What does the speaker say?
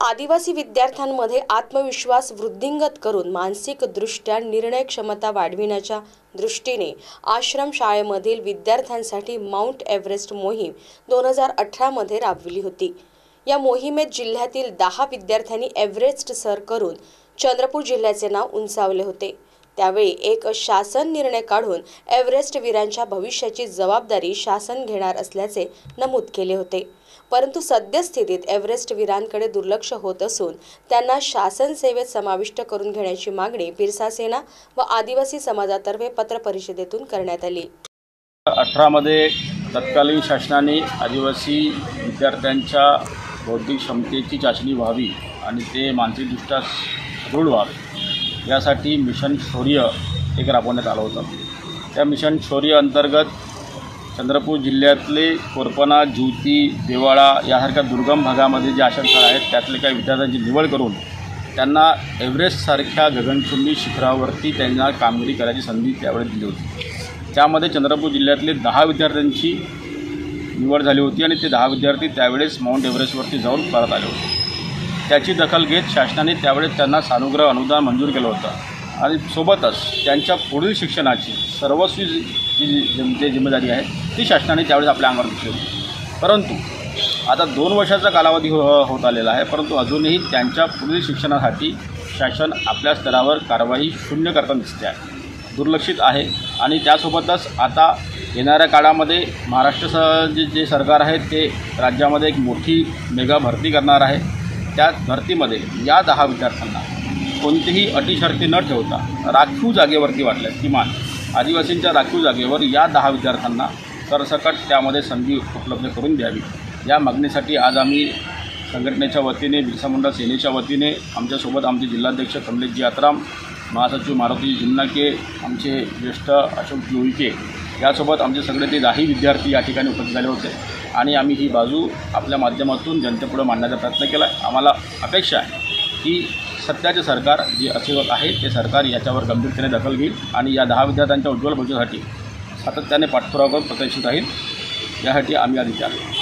आदिवासी विद्यार्थ्यांमध्ये आत्मविश्वास वृद्धिंगत करून मानसिकदृष्ट्या निर्णय क्षमता वाढविण्याच्या दृष्टीने आश्रम शाळेमधील विद्यार्थ्यांसाठी माउंट एव्हरेस्ट मोहीम 2018 मध्ये राबविली होती। या मोहिमेत जिल्ह्यातील 10 विद्यार्थ्यांनी एव्हरेस्ट सर करून चंद्रपूर जिल्ह्याचे नाव उंचावले होते। त्यावेळी एक शासन निर्णय काढून एव्हरेस्ट वीरांच्या भविष्याची जबाबदारी शासन घेणार असल्याचे नमूद केले होते। परंतु सद्यस्थितीत एव्हरेस्ट वीरांकडे दुर्लक्ष होत असून त्यांना शासन सेवेत समाविष्ट करून घेण्याची मागणी बिरसा सेना व आदिवासी समाजातर्फे पत्र परिषदेतून करण्यात आली। 18 मध्ये तत्कालीन शासनाने आदिवासी विद्यार्थ्यांच्या बौद्धिक क्षमतेची चाचणी व्हावी आणि ते मानसिकदृष्ट्या दृढ व्हावे यासाठी मिशन शौर्य एक राबवण्यात आलं होतं। त्या मिशन शौर्य अंतर्गत चंद्रपूर जिल्ह्यातले कोरपना, ज्योती, देवाळा यासारख्या दुर्गम भागामध्ये जे आश्रमशाळा आहेत त्यातले काही विद्यार्थ्यांची निवड करून त्यांना एव्हरेस्टसारख्या गगनचुंबी शिखरावरती त्यांना कामगिरी करायची संधी त्यावेळी दिली होती। त्यामध्ये चंद्रपूर जिल्ह्यातले 10 विद्यार्थ्यांची निवड झाली होती आणि ते 10 विद्यार्थी त्यावेळेस माउंट एव्हरेस्टवरती जाऊन परत आले होते। त्याची दखल घेत शासनाने त्यावेळेस त्यांना सानुग्रह अनुदान मंजूर केलं होतं आणि सोबतच त्यांच्या पुढील शिक्षणाची सर्वस्वी जी जिम्मेदारी आहे ती शासनाने त्यावेळेस आपल्या अंगावर घेतली होती। परंतु आता 2 वर्षाचा कालावधी होत आलेला आहे, परंतु अजूनही त्यांच्या पुढील शिक्षणासाठी शासन आपल्या स्तरावर कारवाई शून्य करताना दिसते आहे, दुर्लक्षित आहे। आणि त्यासोबतच आता येणाऱ्या काळामध्ये महाराष्ट्र जे सरकार आहे ते राज्यामध्ये एक मोठी मेगा भरती करणार आहे। त्या भरतीमध्ये या 10 विद्यार्थ्यांना कोणतीही अटी शर्ती न ठेवता राखीव जागेवरती वाटल्यास किमान आदिवासींच्या राखीव जागेवर या 10 विद्यार्थ्यांना सरसकट त्यामध्ये संधी उपलब्ध करून द्यावी या मागणीसाठी आज आम्ही संघटनेच्या वतीने, बिरसा मुंडा सेनेच्या वतीने आमच्यासोबत आमचे जिल्हाध्यक्ष कमलेशजी आत्राम, महासचिव मारुती जिन्नाके, आमचे ज्येष्ठ अशोक लोईके यासोबत आमचे सगळे ते 10 विद्यार्थी या ठिकाणी उपस्थित झाले होते आणि आम्ही ही बाजू आपल्या माध्यमातून जनतेपुढे मांडण्याचा प्रयत्न केला आहे। आम्हाला अपेक्षा आहे की सध्याचे सरकार जे असेवक आहे ते सरकार याच्यावर गंभीरतेने दखल घेईल आणि या 10 विद्यार्थ्यांच्या उज्ज्वल भविष्यासाठी सातत्याने पाठपुरावा करून प्रयत्नशील राहील यासाठी आम्ही आज इथे आलो।